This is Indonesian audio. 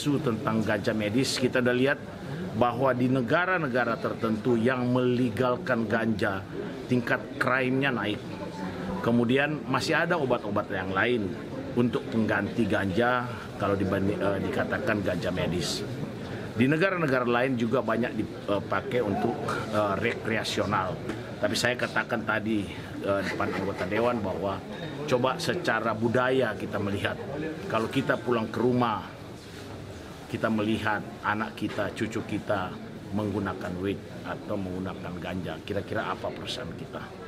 isu tentang ganja medis, kita udah lihat bahwa di negara-negara tertentu yang melegalkan ganja, tingkat crime-nya naik. Kemudian masih ada obat-obat yang lain untuk pengganti ganja kalau dikatakan ganja medis. Di negara-negara lain juga banyak dipakai untuk rekreasional. Tapi saya katakan tadi depan anggota dewan bahwa coba secara budaya kita melihat, kalau kita pulang ke rumah, kita melihat anak kita, cucu kita menggunakan weed atau menggunakan ganja, kira-kira apa perasaan kita?